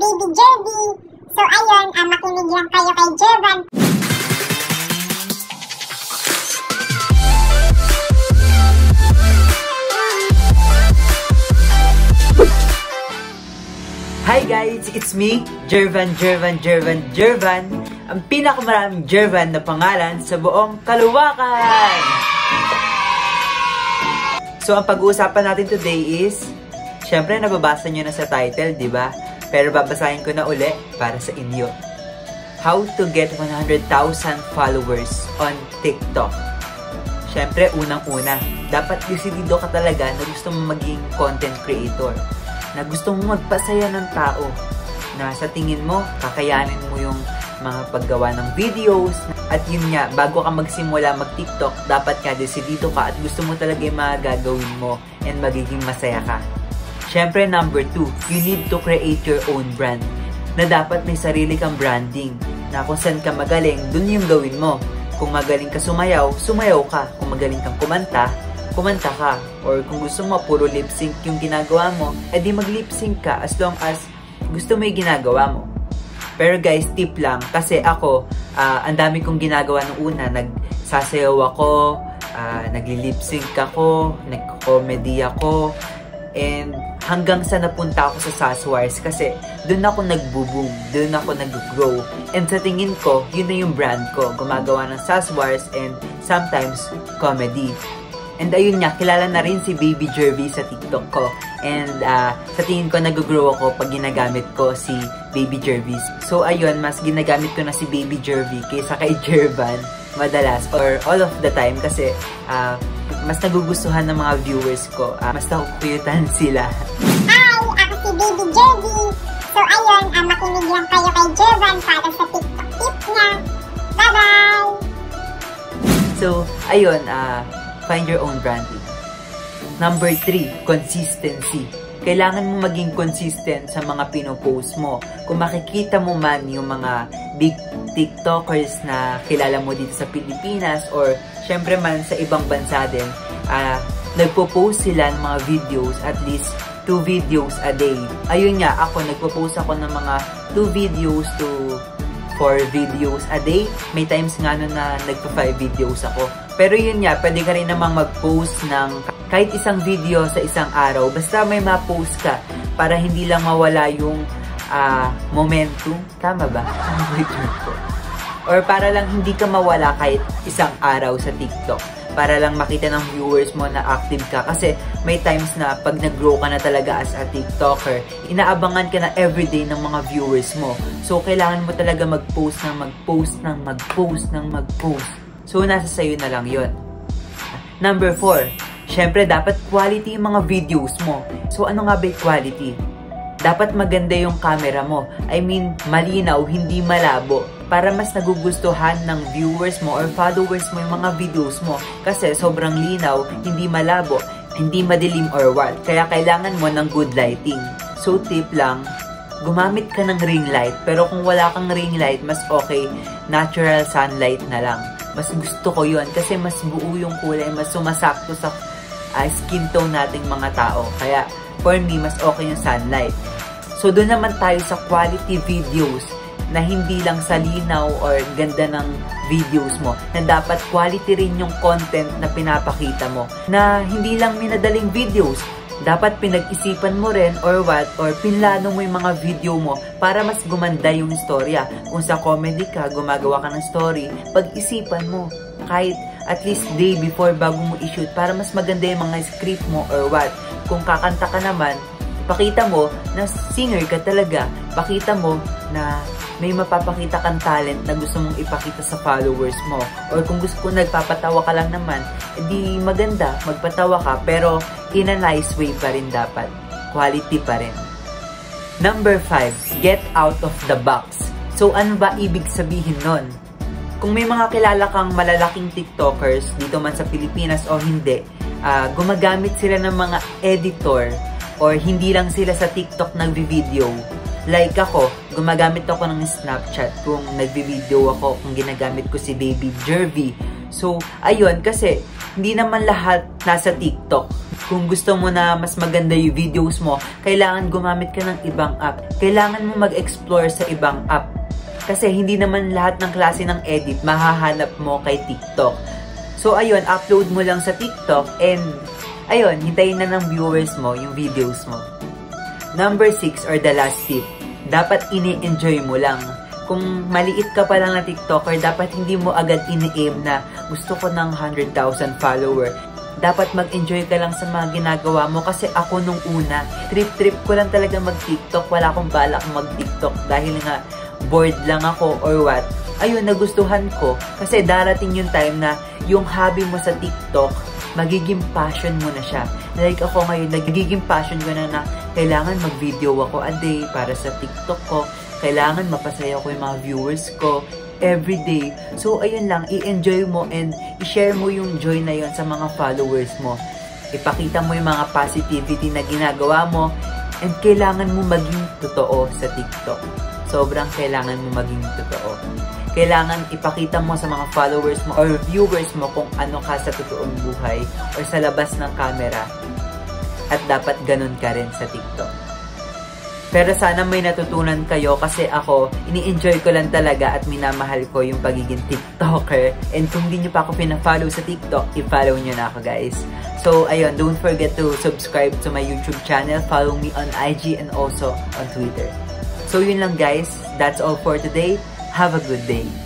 Baby Jervy. So ayun, makinig lang kayo kay Jervan. Hi guys! It's me, Jervan. Ang pinakamaraming Jervan na pangalan sa buong Caloocan! So, ang pag-uusapan natin today is, syempre nababasa nyo na sa title, di ba? Pero babasahin ko na uli para sa inyo. How to get 100,000 followers on TikTok. Syempre, unang-una, dapat decidido ka talaga na gusto mo maging content creator. Na gusto mo magpasaya ng tao. Na sa tingin mo, kakayanin mo yung mga paggawa ng videos. At yun nga, bago ka magsimula mag-TikTok, dapat nga decidido ka at gusto mo talaga yung mga gagawin mo and magiging masaya ka. Syempre, number 2, you need to create your own brand. Na dapat may sarili kang branding. Na kung saan ka magaling, dun yung gawin mo. Kung magaling ka sumayaw, sumayaw ka. Kung magaling kang kumanta ka. Or kung gusto mo, puro lip sync yung ginagawa mo, edi mag lip sync ka as long as gusto mo yung ginagawa mo. Pero guys, tip lang, kasi ako, ang dami kong ginagawa nung una. Nagsasayaw ako, nagli-lip sync ako, nag-comedy ako, and hanggang sa napunta ako sa Sasswars kasi doon ako nagbo-boom, doon ako nag-grow. And sa tingin ko, yun na yung brand ko. Gumagawa ng Sasswars and sometimes comedy. And ayun nga, kilala na rin si Baby Jervy sa TikTok ko. And sa tingin ko, nag-grow ako pag ginagamit ko si Baby Jervy. So ayun, mas ginagamit ko na si Baby Jervy kaysa kay Jervan madalas or all of the time kasi mas nagugustuhan ng mga viewers ko. Mas nakukuyutan sila. Hi! Ako si Baby Jervy. So ayun, makinig lang kayo kay Jervan para sa TikTok tips niya. Bye-bye! So ayun, find your own branding. Number 3, consistency. Kailangan mo maging consistent sa mga pinopost mo. Kung makikita mo man yung mga big TikTokers na kilala mo dito sa Pilipinas or syempre man sa ibang bansa din, nagpo-post sila ng mga videos, at least 2 videos a day. Ayun nga, ako nagpo-post ako ng mga 2 videos to 4 videos a day. May times nga nun na nagpa-5 videos ako. Pero yun nga, pwede ka rin namang mag-post ng kahit isang video sa isang araw. Basta may ma-post ka para hindi lang mawala yung momentum. Tama ba? Or para lang hindi ka mawala kahit isang araw sa TikTok. Para lang makita ng viewers mo na active ka. Kasi may times na pag nag-grow ka na talaga as a TikToker, inaabangan ka na everyday ng mga viewers mo. So, kailangan mo talaga mag-post. So, nasa sayo na lang yun. Number 4, syempre dapat quality yung mga videos mo. So, ano nga ba yung quality? Dapat maganda yung camera mo. I mean, malinaw, hindi malabo. Para mas nagugustuhan ng viewers mo or followers mo yung mga videos mo. Kasi sobrang linaw, hindi malabo, hindi madilim or what. Kaya kailangan mo ng good lighting. So, tip lang, gumamit ka ng ring light. Pero kung wala kang ring light, mas okay, natural sunlight na lang. Mas gusto ko yun kasi mas buo yung kulay, mas sumasakto sa skin tone nating mga tao. Kaya, for me, mas okay yung sunlight. So, doon naman tayo sa quality videos na hindi lang sa linaw or ganda ng videos mo. Na dapat quality rin yung content na pinapakita mo. Na hindi lang minadaling videos. Dapat pinag-isipan mo rin or what, or pinlano mo yung mga video mo para mas gumanda yung istorya. Kung sa comedy ka, gumagawa ka ng story, pag-isipan mo. Kahit at least day before bago mo i-shoot para mas maganda yung mga script mo or what. Kung kakanta ka naman, pakita mo na singer ka talaga. Pakita mo na may mapapakita kang talent na gusto mong ipakita sa followers mo. Or kung gusto ko nagpapatawa ka lang naman, edi maganda, magpatawa ka, pero in a nice way pa rin dapat. Quality pa rin. Number 5, get out of the box. So, ano ba ibig sabihin nun? Kung may mga kilala kang malalaking TikTokers dito man sa Pilipinas o hindi, gumagamit sila ng mga editor or hindi lang sila sa TikTok nagvi-video. Like ako, gumagamit ako ng Snapchat kung nagvi-video ako, kung ginagamit ko si Baby Jervy. So, ayun, kasi hindi naman lahat nasa TikTok. Kung gusto mo na mas maganda yung videos mo, kailangan gumamit ka ng ibang app. Kailangan mo mag-explore sa ibang app. Kasi hindi naman lahat ng klase ng edit mahahanap mo kay TikTok. So ayun, upload mo lang sa TikTok and ayun, hintayin na ng viewers mo yung videos mo. Number 6 or the last tip, dapat ini-enjoy mo lang. Kung maliit ka pa lang na TikToker, dapat hindi mo agad ini-aim na gusto ko ng 100,000 follower. Dapat mag-enjoy ka lang sa mga ginagawa mo kasi ako nung una, trip ko lang talaga mag-TikTok. Wala akong balak mag-TikTok dahil nga bored lang ako or what. Ayun, nagustuhan ko kasi darating yung time na yung hobby mo sa TikTok, magiging passion mo na siya. Like ako ngayon, nagiging passion ko na kailangan mag-video ako a day para sa TikTok ko. Kailangan mapasaya ko yung mga viewers ko everyday. So, ayun lang, i-enjoy mo and i-share mo yung joy na yun sa mga followers mo. Ipakita mo yung mga positivity na ginagawa mo and kailangan mo maging totoo sa TikTok. Sobrang kailangan mo maging totoo. Kailangan ipakita mo sa mga followers mo or viewers mo kung ano ka sa totoong buhay or sa labas ng camera. At dapat ganun ka rin sa TikTok. Pero sana may natutunan kayo kasi ako, ini-enjoy ko lang talaga at minamahal ko yung pagiging TikToker. And kung hindi nyo pa ako pina-follow sa TikTok, i-follow nyo na ako guys. So ayun, don't forget to subscribe to my YouTube channel, follow me on IG and also on Twitter. So yun lang guys, that's all for today. Have a good day.